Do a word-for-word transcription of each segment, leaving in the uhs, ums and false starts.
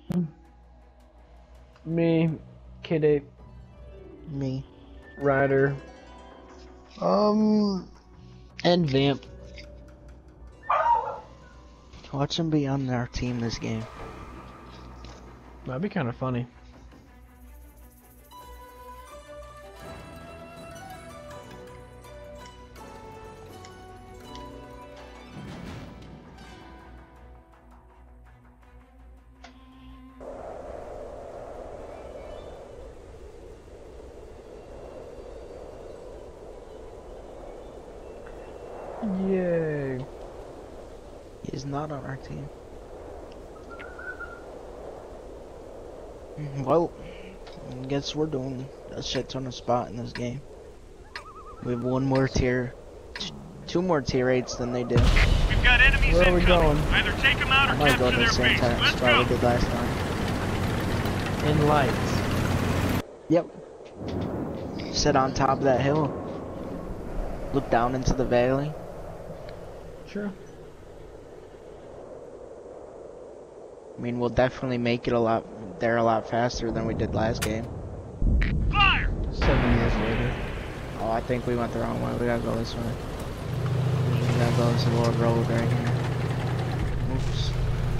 Me, Kid Ape, Me. Ryder, Um, and Vamp. watch him be on our team this game. That'd be kind of funny. Yay. He's not on our team. Well, I guess we're doing a shit ton of spot in this game. We have one more tier, t two more tier eights than they do. We've got enemies Where are we incoming. going? Either take them out I or might go capture to their the same base. time Let's spot we go. did last time. In lights. Yep. Sit on top of that hill. Look down into the valley. Sure. I mean, we'll definitely make it a lot there a lot faster than we did last game. Fire! Seven years later. Oh, I think we went the wrong way. We gotta go this way. We gotta go this little road right here. Oops.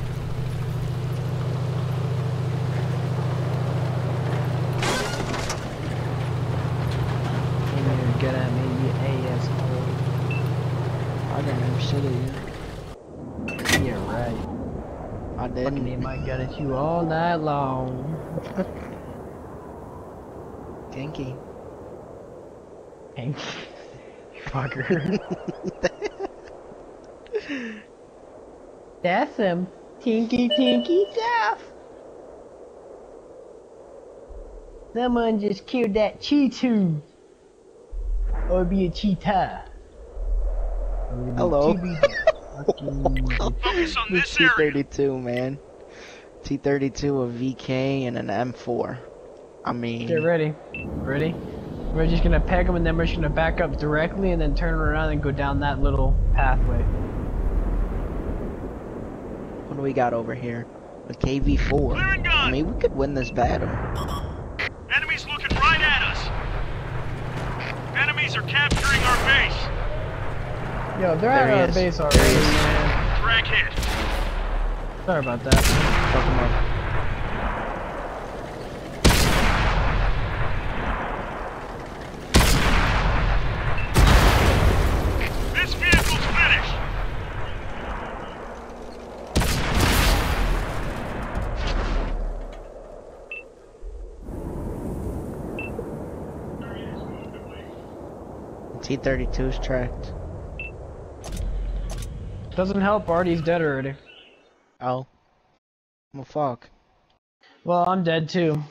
Came here to get at me, you asshole. I didn't have shit at you. Yeah, right. I Fucking didn't. aim my gun at you all night long. Kinky. Hank. Fucker. That's some tinky tinky stuff. Someone just killed that cheetah. Or be a cheetah. Hello. Focus on this T area. thirty-two, man. T thirty-two, a V K, and an M four. I mean, Get ready. Ready? We're just gonna peg them and then we're just gonna back up directly and then turn around and go down that little pathway. what do we got over here? A K V four. Clearing gun. I mean, we could win this battle. Enemies looking right at us. Enemies are capturing our base. Yo, they're There at he our is. base already, man. Drag hit. Sorry about that. Fuck 'em up. This vehicle's finished. T thirty-two's tracked. Doesn't help, Artie's dead already. Oh. Well, fuck. Well, I'm dead too.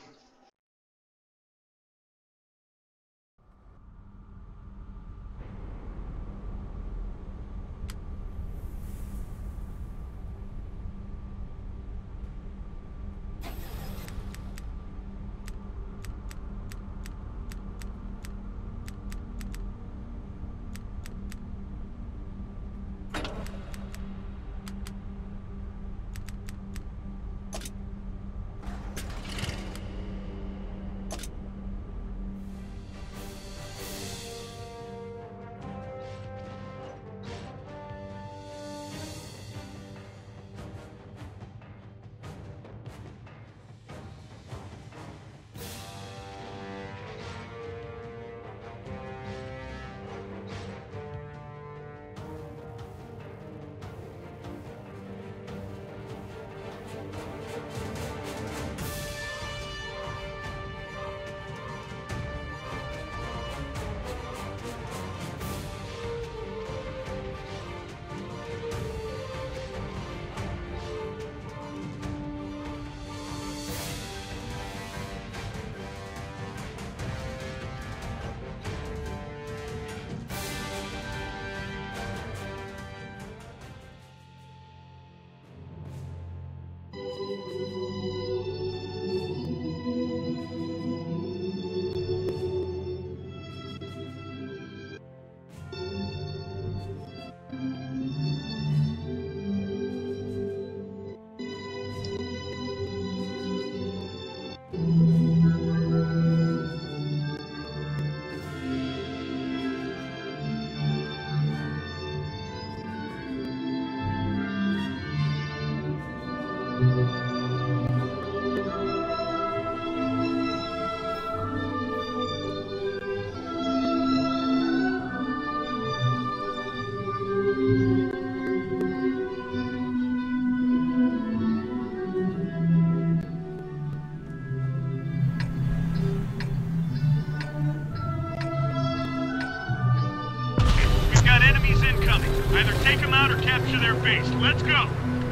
Either take them out or capture their base. Let's go!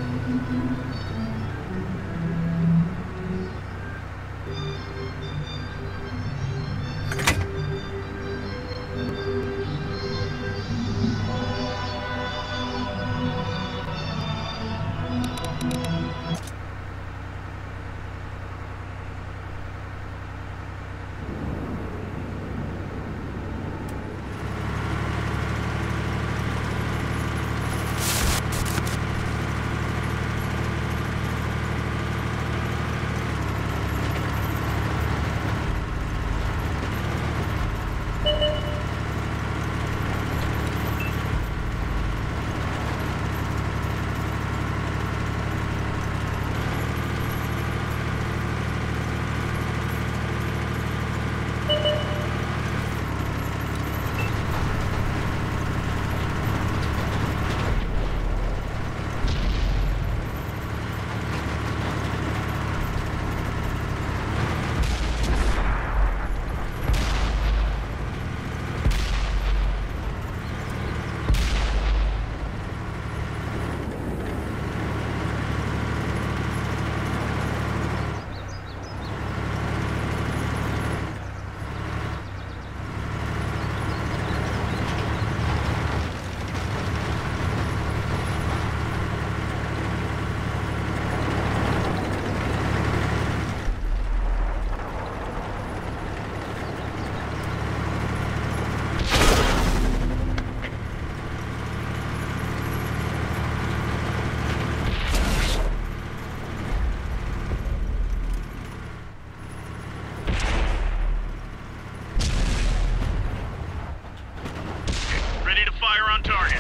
Ready to fire on target.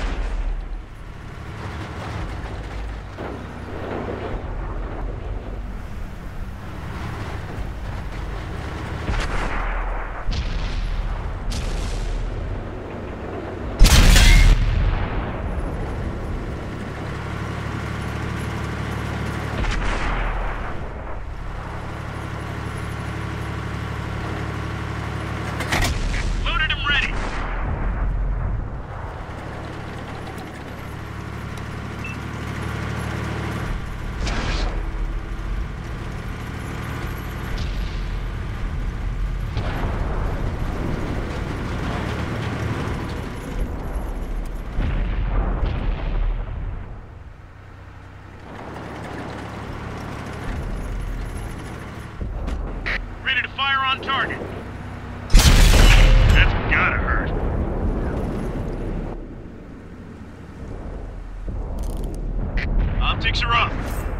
Loaded and ready. Ready to fire on target. That's gotta hurt. Optics are up.